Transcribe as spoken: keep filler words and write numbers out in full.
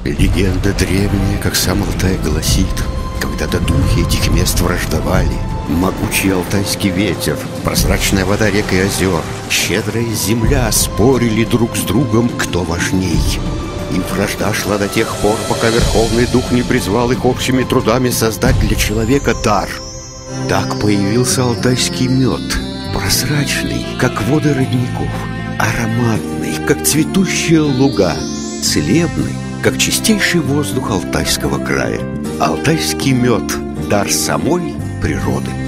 Легенда древняя, как сам Алтай, гласит: когда-то духи этих мест враждовали. Могучий алтайский ветер, прозрачная вода рек и озер, щедрая земля спорили друг с другом, кто важней. И вражда шла до тех пор, пока Верховный Дух не призвал их общими трудами создать для человека дар. Так появился алтайский мед, прозрачный, как воды родников, ароматный, как цветущие луга, целебный, как чистейший воздух Алтайского края. Алтайский мед — дар самой природы.